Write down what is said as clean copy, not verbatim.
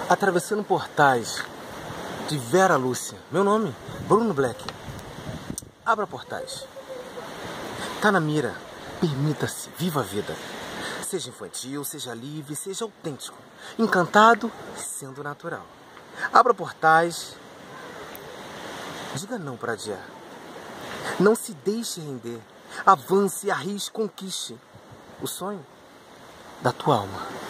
Atravessando portais de Vera Lúcia. Meu nome, Bruno Black. Abra portais. Tá na mira. Permita-se. Viva a vida. Seja infantil, seja livre, seja autêntico. Encantado, sendo natural. Abra portais. Diga não para adiar. Não se deixe render. Avance, arrisque, conquiste o sonho da tua alma.